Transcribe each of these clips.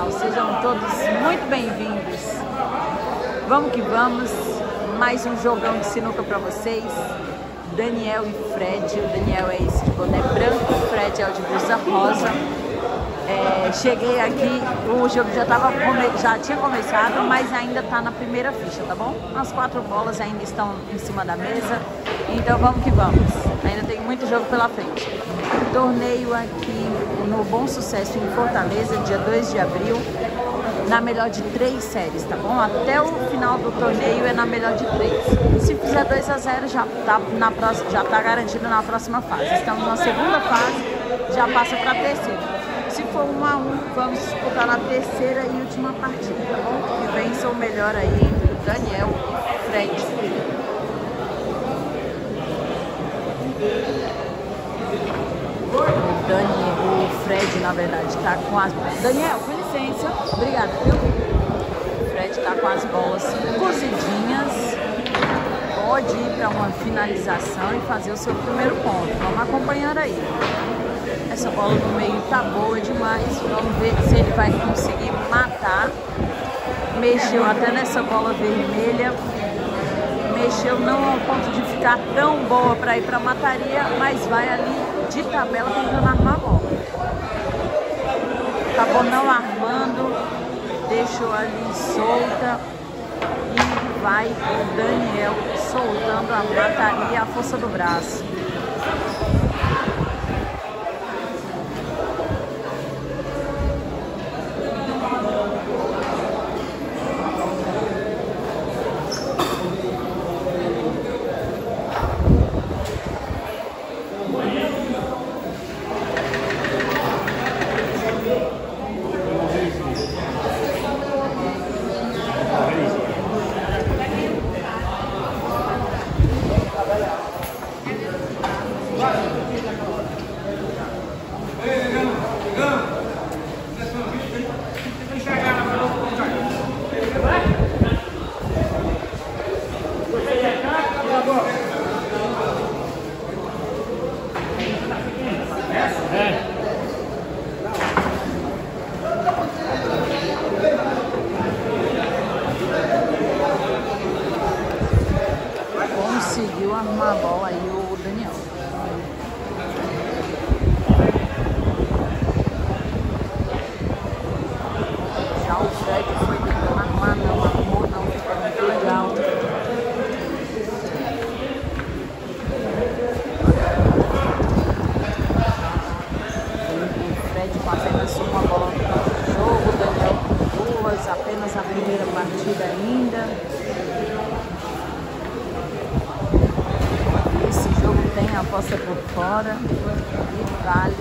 canal, sejam todos muito bem-vindos. Vamos que vamos, mais um jogão de sinuca para vocês. Daniel e Fred, o Daniel é esse de boné branco, o Fred é o de blusa rosa. Cheguei aqui, o jogo já tinha começado, mas ainda está na primeira ficha, tá bom? As 4 bolas ainda estão em cima da mesa, então vamos que vamos. Ainda tem muito jogo pela frente. Torneio aqui no Bom Sucesso em Fortaleza, dia 2 de abril, na melhor de 3 séries, tá bom? Até o final do torneio é na melhor de 3. Se fizer 2 a 0 já tá garantido na próxima fase. Estamos na segunda fase, já passa para a terceira. Se for 1 a 1, vamos disputar na terceira e última partida, tá bom? Que vença o melhor aí entre o Daniel e o Fred. O Fred, na verdade, tá com as... Daniel, com licença. Obrigada, viu? O Fred tá com as bolas cozidinhas. Pode ir para uma finalização e fazer o seu primeiro ponto. Vamos acompanhar aí. Essa bola no meio tá boa demais. Vamos ver se ele vai conseguir matar. Mexeu até nessa bola vermelha. Mexeu não ao ponto de ficar tão boa para ir para mataria, mas vai ali de tabela tentando armar a bola. Acabou não armando, deixou ali solta e vai o Daniel soltando a mataria, a força do braço. Conseguiu armar a bola aí o Daniel. Já o Fred foi tentando armar, não armou, não ficou muito legal. O Fred com apenas uma bola no jogo, o Daniel com 2, apenas a primeira partida ainda. Tem a aposta por fora e vale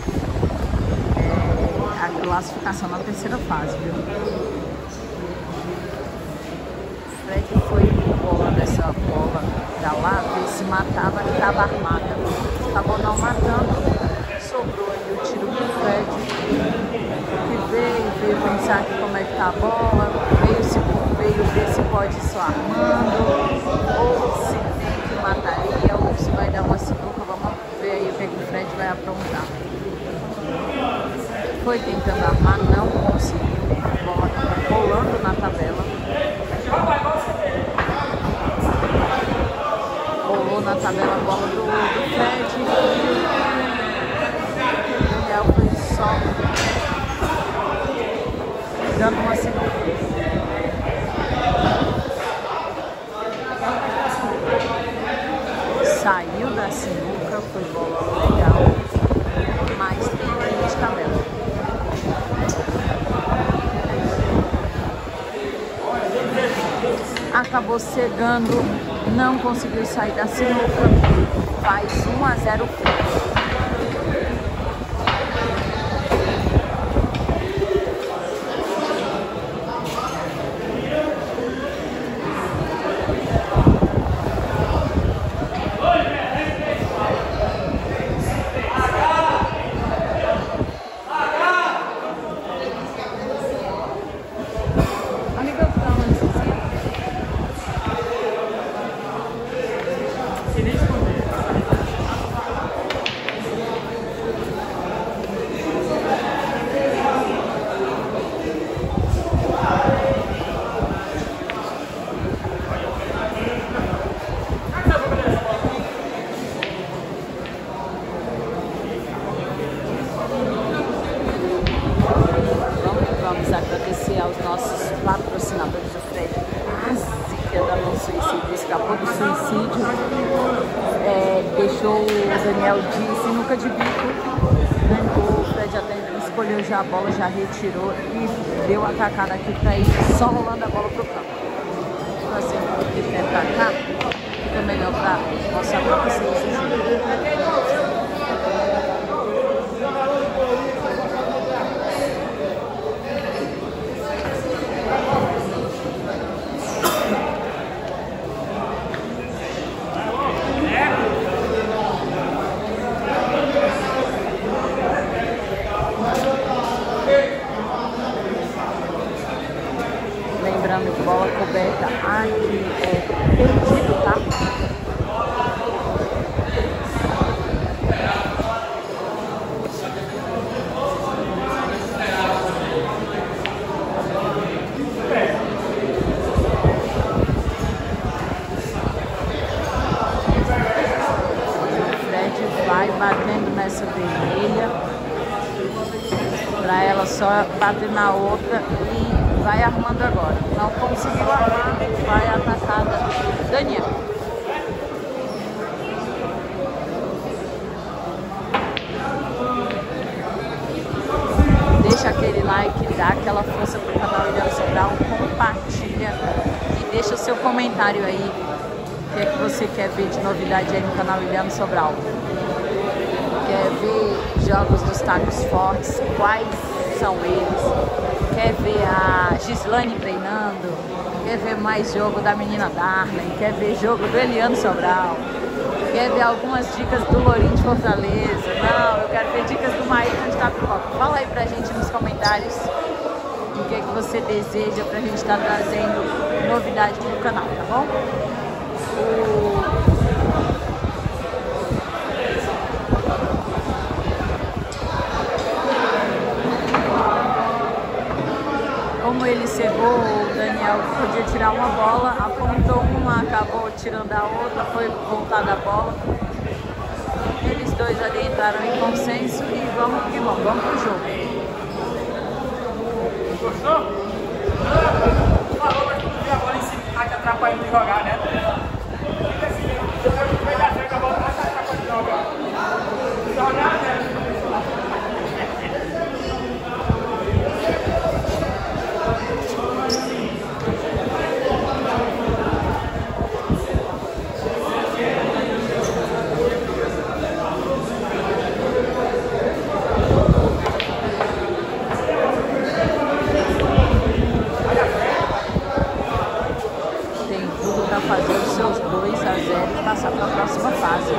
a classificação na terceira fase, viu? O Fred foi bolando essa bola pra lá, ver se matava, que estava armada. Acabou não matando, sobrou aí o tiro do Fred, que veio pensar aqui como é que tá a bola, veio ver se pode ir só armando, ou se tem que mataria, ou se vai dar uma sinuca. Vamos ver aí o que o Fred vai aprontar. Foi tentando armar, não conseguiu. A bola estava rolando na tabela. Rolou na tabela a bola do Fred. O Daniel foi só dando uma sinuca. Saiu da sinuca, foi bola legal, mas tem aí de tabela. Acabou cegando, não conseguiu sair da sinuca, faz 1 a 0 Fred. Daniel de sinuca de bico. O Fred até escolheu já a bola, já retirou e deu a tacada aqui pra ir só rolando a bola pro campo. Então assim, ele tentar cá, fica melhor pra mostrar pra vocês esse jogo. Lembrando que bola coberta aqui é perdido, tá? O Fred vai batendo nessa vermelha pra ela só bater na outra e vai armando agora. Não conseguiu armar, vai a atacada Daniel. Deixa aquele like, dá aquela força pro canal William Sobral, compartilha e deixa o seu comentário aí. O que é que você quer ver de novidade aí no canal William Sobral? Quer ver jogos dos tacos fortes? Quais são eles? Quer ver a Gislane treinando? Quer ver mais jogo da menina Darlene? Quer ver jogo do Eliano Sobral? Quer ver algumas dicas do Lourinho de Fortaleza? Não, eu quero ver dicas do Maíra de Tapipoca. Fala aí pra gente nos comentários o que é que você deseja pra gente estar trazendo novidade aqui no canal, tá bom? Como ele cegou, o Daniel podia tirar uma bola, apontou uma, acabou tirando a outra, foi voltada a bola. Eles dois ali entraram em consenso e vamos que vamos, vamos pro jogo. Gostou? Falou, mas tu viu a bola em cima, tá te atrapalhando de jogar, né? Vai dar certo, a bola tá te atrapalhando de jogar. Jogar, né? Fazer os seus 2 a 0 e passar para a próxima fase.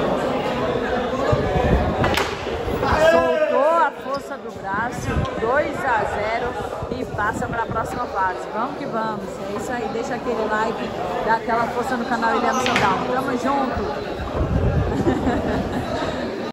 Soltou a força do braço, 2 a 0 e passa para a próxima fase. Vamos que vamos. É isso aí, deixa aquele like, dá aquela força no canal William Sobral. Tamo junto!